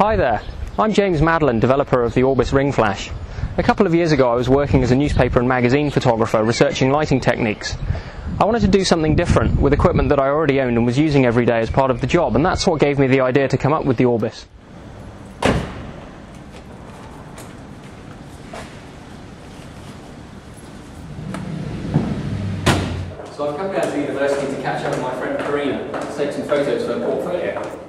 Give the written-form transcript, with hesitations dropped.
Hi there, I'm James Madeline, developer of the Orbis ring flash. A couple of years ago I was working as a newspaper and magazine photographer researching lighting techniques. I wanted to do something different with equipment that I already owned and was using every day as part of the job, and that's what gave me the idea to come up with the Orbis. So I've come down to the university to catch up with my friend Karina to take some photos for her portfolio.